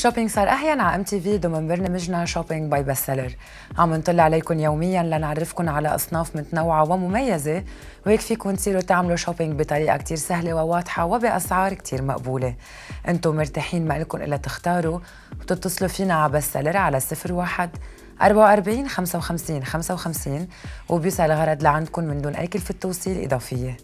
شوبينج صار أحيانا على MTV ضمن برنامجنا شوبينج باي بستسيلر. عم نطل عليكم يوميا لنعرفكم على أصناف متنوعة ومميزة، وهيك فيكم تصيروا تعملوا شوبينج بطريقة كتير سهلة وواضحة وبأسعار كتير مقبولة. انتم مرتاحين، ما لكم إلا تختاروا وتتصلوا فينا على بستسيلر على 01 44 55 55 وبيوصل الغرض لعندكم من دون أي كلفة توصيل إضافية.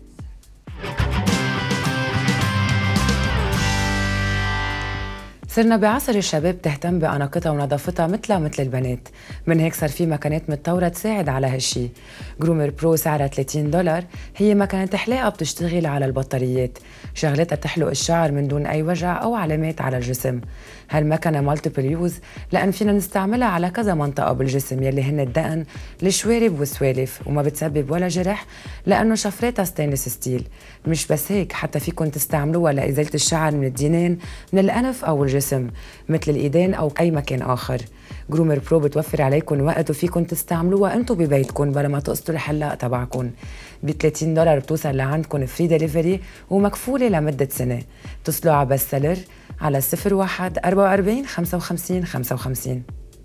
صرنا بعصر الشباب تهتم بأناقتها ونظافتها مثلها مثل البنات، من هيك صار في مكانات متطورة تساعد على هالشي. جرومر برو سعرها $30، هي مكنة حلاقة بتشتغل على البطاريات، شغلتها تحلق الشعر من دون أي وجع أو علامات على الجسم. هالمكنة مالتيبل يوز لأن فينا نستعملها على كذا منطقة بالجسم يلي هن الدقن، الشوارب والسوالف، وما بتسبب ولا جرح لأنه شفراتها ستينلس ستيل. مش بس هيك، حتى فيكن تستعملوها لإزالة الشعر من الدينين، من الأنف أو الجسم مثل الإيدين أو أي مكان آخر. جرومر برو بتوفر عليكم وقت وفيكن تستعملوها انتو ببيتكن بلا ما تقصدوا الحلاق تبعكن. ب $30 بتوصل لعندكن فري ديليفري ومكفولة لمدة سنة. اتصلوا على بستسيلر على 01 44 55 55.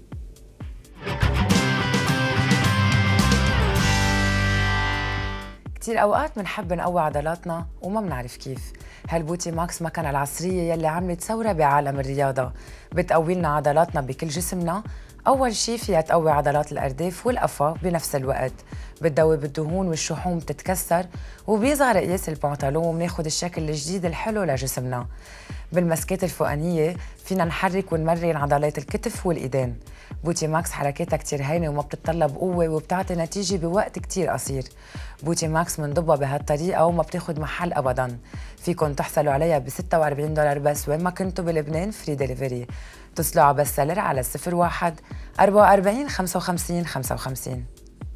كتير أوقات منحب نقوي عضلاتنا وما منعرف كيف. هالبوتي ماكس مكنة العصرية يلي عملت ثورة بعالم الرياضة، بتقوي لنا عضلاتنا بكل جسمنا. أول شي فيها تقوي عضلات الأرداف والقفا بنفس الوقت، بتذوب الدهون والشحوم بتتكسر، وبيصغر قياس البنطلون وبناخد الشكل الجديد الحلو لجسمنا. بالمسكات الفوقانية فينا نحرك ونمرن عضلات الكتف والإيدين. بوتي ماكس حركاتها كتير هينة وما بتتطلب قوة وبتعطي نتيجة بوقت كتير قصير. بوتي ماكس منضبها بهالطريقة وما بتاخد محل أبداً. فيكن تحصلوا عليها ب $46 بس وين ما كنتوا بلبنان، فري ديليفري. اتصلوا على بستسيلر على 01 44 55 55.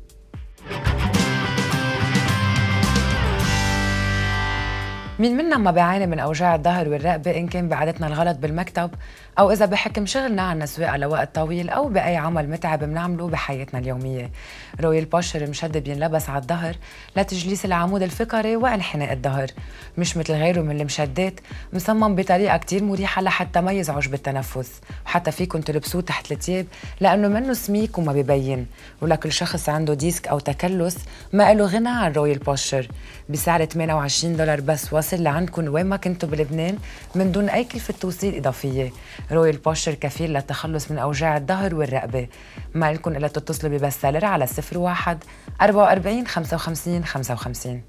مين منا ما بيعاني من أوجاع الظهر والرقبة، إن كان بعادتنا الغلط بالمكتب أو إذا بحكم شغلنا عنا سواقة لوقت طويل أو بأي عمل متعب بنعمله بحياتنا اليومية. رويال بوشر مشدد بينلبس على الظهر لتجليس العمود الفقري وانحناء الظهر، مش مثل غيره من المشدات، مصمم بطريقة كتير مريحة لحتى ما يزعج بالتنفس، وحتى فيكن تلبسوه تحت الثياب لأنه منه سميك وما ببين. ولكل شخص عنده ديسك أو تكلس ما له غنى عن رويال بوشر. بسعر $28 بس واصل لعندكم وين ما كنتوا بلبنان من دون أي كلفة توصيل إضافية. رويال بوشر كفيل للتخلص من أوجاع الظهر والرقبة. ما لكم إلا تتصلوا ببستسيلر على 01 44 55 55.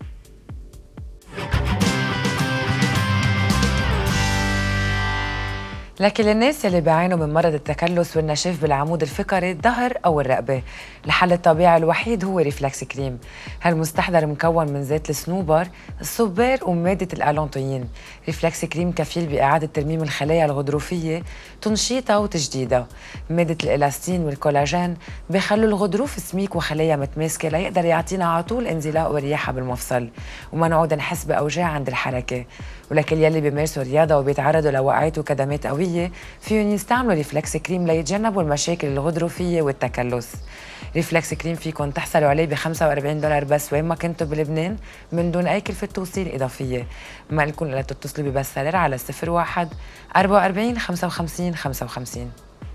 لكن للناس اللي بيعانوا من مرض التكلس والنشاف بالعمود الفقري، الظهر أو الرقبة، الحل الطبيعي الوحيد هو ريفلكس كريم. هالمستحضر مكون من زيت الصنوبر، الصبار ومادة الألانتوين. ريفلكس كريم كفيل بإعادة ترميم الخلايا الغضروفية، تنشيطها وتجديدها. مادة الإلاستين والكولاجين بيخلوا الغضروف سميك وخلايا متماسكة ليقدر يعطينا على طول انزلاق ورياحة بالمفصل وما نعود نحس بأوجاع عند الحركة. ولكل يلي بيمارسوا رياضة وبيتعرضوا لوقعات وكدمات قوية فيهم يستعملوا ريفلكس كريم ليتجنبوا المشاكل الغضروفية والتكلس. ريفلكس كريم فيكم تحصلوا عليه ب $45 بس وين ما كنتوا بلبنان من دون أي كلفة توصيل إضافية. ما لكم إلا تتصلوا ببستسيلر على 01 44 55 55.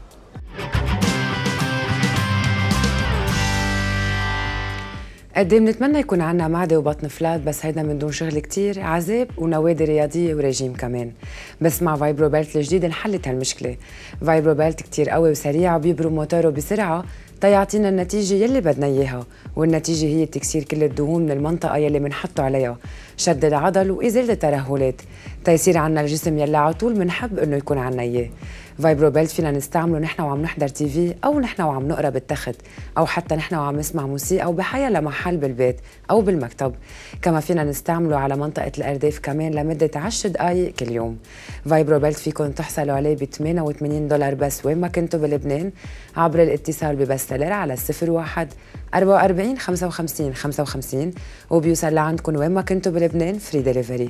قد ايه بنتمنى يكون عنا معدة وبطن فلات، بس هيدا من دون شغل كتير، عذاب ونوادي رياضية وريجيم كمان. بس مع فايبرو بيلت الجديد انحلت هالمشكلة. فايبرو بيلت كتير قوي وسريع وبيبرم موتوره بسرعة تيعطينا النتيجة يلي بدنا إياها، والنتيجة هي تكسير كل الدهون من المنطقة يلي منحطه عليها، شد العضل وإزالة الترهلات، تيصير عنا الجسم يلي على طول منحب إنه يكون عنا إياه. فايبرو بيلت فينا نستعمله نحن وعم نحضر TV أو نحن وعم نقرا بالتخت أو حتى نحن وعم نسمع موسيقى أو بحيا لمحل بالبيت أو بالمكتب. كما فينا نستعمله على منطقة الأرداف كمان لمدة 10 دقايق كل يوم. فايبرو بيلت فيكم تحصلوا عليه ب $88 بس وين ما كنتوا بلبنان عبر الاتصال ببستسيلر على 01 44 55 55 وبيوصل لعندكم وين ما كنتوا بلبنان فري ديليفري.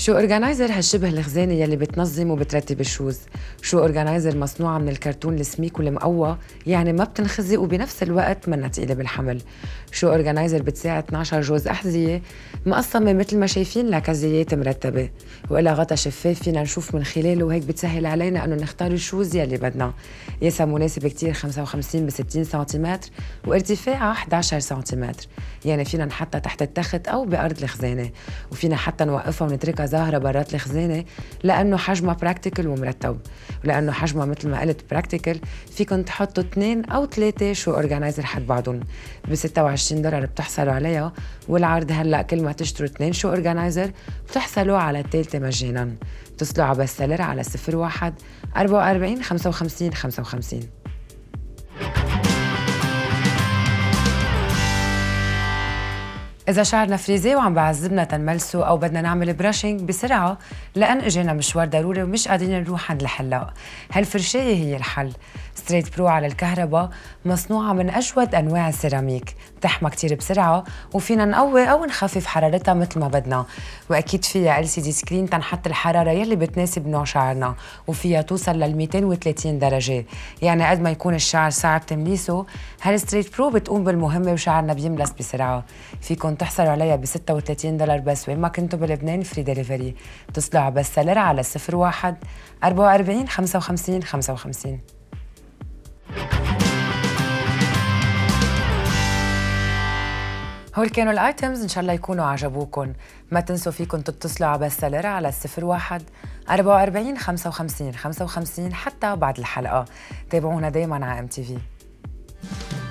شو اورجانايزر هالشبه الخزانه يلي بتنظم وبترتب الشوز. شو اورجانايزر مصنوعه من الكرتون السميك والمقوى، يعني ما بتنخزي وبنفس الوقت منا تقيله بالحمل. شو اورجانايزر بتساعد 12 جوز احذيه مقسمه مثل ما شايفين لكزيات مرتبه، وإلها غطا شفاف فينا نشوف من خلاله، وهيك بتسهل علينا انه نختار الشوز يلي بدنا. قياسها مناسب كتير، 55 ب 60 سنتيمتر وارتفاعها 11 سنتيمتر، يعني فينا نحطها تحت التخت او بارض الخزانه، وفينا حتى نوقفها ونتركها ظاهره برات الخزانه لانه حجمها براكتيكل ومرتب. ولانه حجمها مثل ما قلت براكتيكل، فيكم تحطوا 2 أو 3 شو اورجانايزر حد بعضهم. ب $26 بتحصلوا عليها، والعرض هلا كل ما تشتروا 2 شو اورجانايزر بتحصلوا على الثالثه مجانا. اتصلوا على بس سيلر على 01 44 55 55. إذا شعرنا فريزي وعم بعذبنا تنملسه أو بدنا نعمل براشنج بسرعة لأن إجينا مشوار ضروري ومش قادرين نروح عند الحلاق، هالفرشاية هي الحل. ستريت برو على الكهرباء مصنوعة من أجود أنواع السيراميك، بتحمى كتير بسرعة وفينا نقوي أو نخفف حرارتها مثل ما بدنا، وأكيد فيها LCD سكرين تنحط الحرارة يلي بتناسب نوع شعرنا، وفيها توصل لل 230 درجة، يعني قد ما يكون الشعر صعب تمليسه هالستريت برو بتقوم بالمهمة وشعرنا بيملس بسرعة. فيكن تحصلوا عليها ب $36 بس وين ما كنتوا بلبنان، فري ديليفري. اتصلوا على بس سيلر على 01 44 55 55. هول كانوا الايتمز، ان شاء الله يكونوا عجبوكم. ما تنسوا فيكم تتصلوا على بس سيلر على 01 44 55 55 حتى بعد الحلقه. تابعونا دايما على MTV.